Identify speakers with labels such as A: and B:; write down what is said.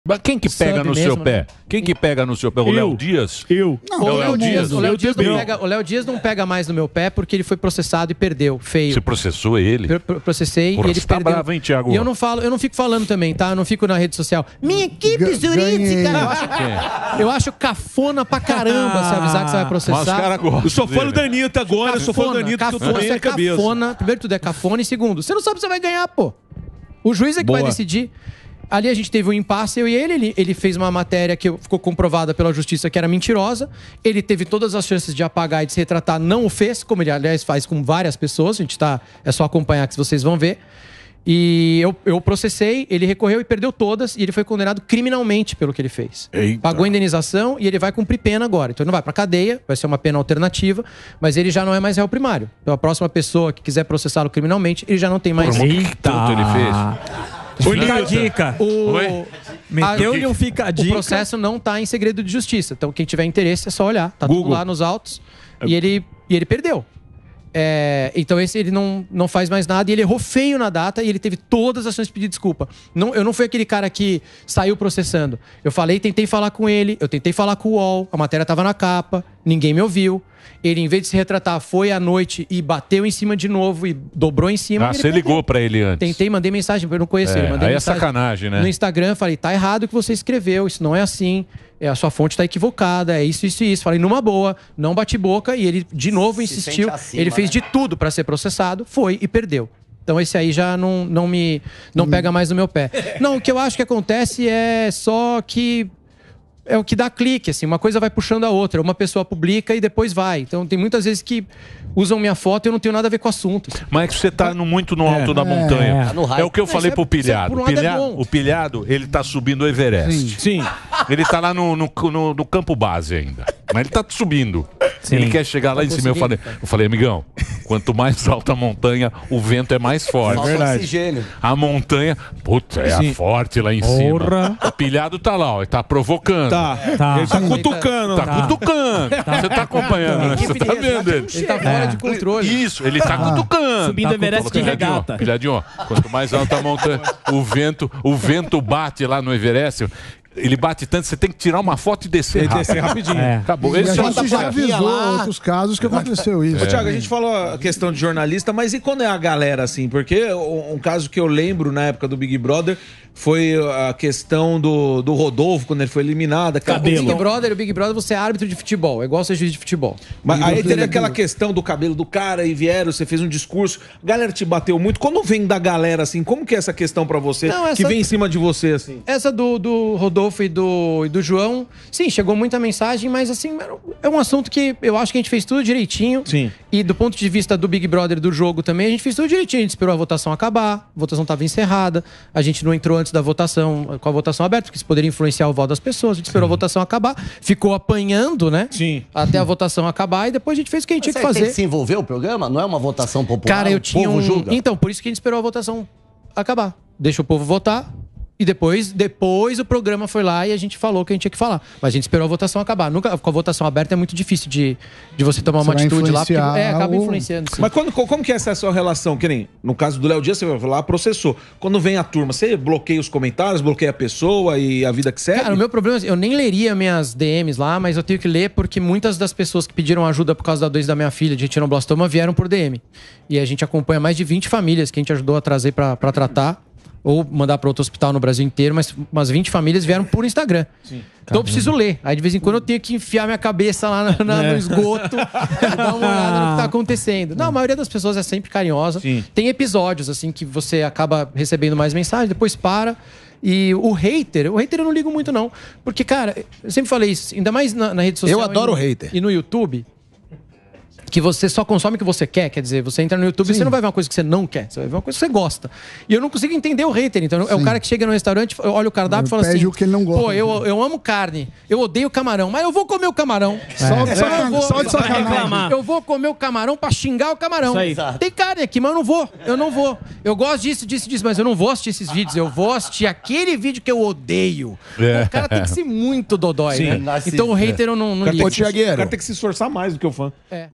A: Mas quem que pega no seu pé? Quem que pega no seu pé? O Léo Dias?
B: Não, o Léo Dias. O Léo Dias não pega mais no meu pé porque ele foi processado e perdeu, feio.
A: Você processou ele?
B: Processei
A: Porra,
B: e ele
A: você tá
B: perdeu.
A: bravo, hein, Thiago?
B: E eu não fico falando também, tá? Eu não fico na rede social. Minha equipe jurídica. Eu acho cafona pra caramba se avisar que você vai processar.
A: Mas os caras gostam.
C: Eu sou fã do Danita agora, eu sou fã do Danita que eu tô bem na cabeça.
B: Cafona, primeiro tudo é cafona e segundo, você não sabe se você vai ganhar, pô. O juiz é que vai decidir. Ali a gente teve um impasse, eu e ele fez uma matéria que ficou comprovada pela justiça que era mentirosa. Ele teve todas as chances de apagar e de se retratar, não o fez, como ele, aliás, faz com várias pessoas. É só acompanhar que vocês vão ver. E eu processei, ele recorreu e perdeu todas, e ele foi condenado criminalmente pelo que ele fez.
A: Eita.
B: Pagou a indenização e ele vai cumprir pena agora. Então ele não vai pra cadeia, vai ser uma pena alternativa, mas ele já não é mais réu primário. Então a próxima pessoa que quiser processá-lo criminalmente, ele já não tem mais...
A: Tanto ele fez.
D: Fica a dica. Meteu-lhe um fica a dica.
B: O processo não tá em segredo de justiça. Então quem tiver interesse é só olhar. Tá tudo lá nos autos. E ele perdeu. Então esse ele não faz mais nada. E ele errou feio na data e ele teve todas as chances de pedir desculpa. Eu não fui aquele cara que saiu processando. Eu tentei falar com ele, eu tentei falar com o UOL, a matéria tava na capa, ninguém me ouviu. Ele, em vez de se retratar, foi à noite e bateu em cima de novo e dobrou em cima.
A: Ah, você ligou pra ele antes.
B: Tentei, mandei mensagem, eu não conheci ele. Mandei
A: aí
B: mensagem
A: é sacanagem, né?
B: no Instagram, falei, tá errado o que você escreveu, isso não é assim, a sua fonte tá equivocada, é isso, isso e isso. Falei, numa boa, não bate boca, e ele de novo insistiu. Ele fez de tudo pra ser processado, foi e perdeu. Então esse aí já não pega mais no meu pé. Não, o que eu acho que acontece é só que... É o que dá clique, assim, uma coisa vai puxando a outra. Uma pessoa publica e depois vai. Então tem muitas vezes que usam minha foto e eu não tenho nada a ver com o assunto. Assim.
A: Mas é que você tá muito no alto da montanha. É o que eu falei pro Pilhado. O Pilhado, ele tá subindo o Everest.
C: Sim.
A: Ele tá lá no campo base ainda. Mas ele tá subindo. Sim. Ele quer chegar lá em cima. Eu falei, amigão, quanto mais alta a montanha, o vento é mais forte.
E: Falta oxigênio.
A: A montanha, puta, é forte lá em cima. O Pilhado tá lá, ó, ele tá provocando.
C: Ele tá cutucando.
A: Tá cutucando. Você tá acompanhando, né? Você tá vendo ele?
B: Ele tá fora de controle.
A: Isso, ele tá cutucando.
D: Subindo Everest de regata.
A: Pilhadinho, ó, quanto mais alta a montanha, o vento bate lá no Everest. Ele bate tanto, você tem que tirar uma foto e descer rápido.
C: Descer rapidinho.
A: Acabou.
F: E a gente já avisou outros casos que aconteceu isso.
C: Ô, Thiago, a gente falou a questão de jornalista, mas e quando é a galera assim? Porque um caso que eu lembro na época do Big Brother foi a questão do Rodolfo, quando ele foi eliminado.
B: O Big Brother, você é árbitro de futebol, é igual ser juiz de futebol.
C: Mas aí teve aquela questão do cabelo do cara e você fez um discurso, a galera te bateu muito. Quando vem da galera assim, como que é essa questão pra você, que vem em cima de você assim?
B: Essa do Rodolfo e do João, sim, chegou muita mensagem, mas assim, é um assunto que eu acho que a gente fez tudo direitinho.
C: Sim.
B: E do ponto de vista do Big Brother do jogo também, a gente fez tudo direitinho. A gente esperou a votação acabar, a votação estava encerrada, a gente não entrou antes da votação, com a votação aberta, porque isso poderia influenciar o voto das pessoas. A gente esperou a votação acabar, ficou apanhando, né?
C: Sim.
B: Até a votação acabar e depois a gente fez o que a gente tinha que fazer.
E: Tem que se envolver o programa? Não é uma votação popular?
B: Cara, eu tinha
E: povo julga?
B: Então, por isso que a gente esperou a votação acabar. Deixa o povo votar. E depois o programa foi lá e a gente falou o que a gente tinha que falar. Mas a gente esperou a votação acabar. Nunca, com a votação aberta é muito difícil de você tomar uma atitude lá, porque acaba influenciando. Sim.
C: Mas como que é essa sua relação? Que nem no caso do Léo Dias, você vai lá, processou. Quando vem a turma, você bloqueia os comentários, bloqueia a pessoa e a vida que segue?
B: Cara, o meu problema é eu nem leria minhas DMs lá, mas eu tenho que ler porque muitas das pessoas que pediram ajuda por causa da doença da minha filha, de retinoblastoma, vieram por DM. E a gente acompanha mais de 20 famílias que a gente ajudou a trazer pra tratar. Ou mandar para outro hospital no Brasil inteiro, mas umas 20 famílias vieram por Instagram. Sim. Então eu preciso ler. Aí de vez em quando eu tenho que enfiar minha cabeça lá no esgoto e dar uma olhada no que tá acontecendo. Não, a maioria das pessoas é sempre carinhosa.
C: Sim.
B: Tem episódios, assim, que você acaba recebendo mais mensagens, depois para. E o hater eu não ligo muito não. Porque, cara, eu sempre falei isso, ainda mais na rede social.
G: Eu adoro o hater.
B: E no YouTube, que você só consome o que você quer. Quer dizer, você entra no YouTube e você não vai ver uma coisa que você não quer. Você vai ver uma coisa que você gosta. E eu não consigo entender o hater. Então, é o cara que chega no restaurante, olha o cardápio e fala assim...
F: o que ele não gosta.
B: Pô, eu amo carne. Eu odeio camarão. Mas eu vou comer o camarão.
F: Só de sacanagem.
B: Eu vou comer o camarão pra xingar o camarão. Tem carne aqui, mas eu não vou. Eu não vou. Eu gosto disso, mas eu não vou assistir esses vídeos. Eu vou assistir aquele vídeo que eu odeio. O cara tem que ser muito dodói, né? Então o hater eu não ligo.
G: Ô, Thiagueiro.
C: O cara tem que se esforçar mais do que o fã.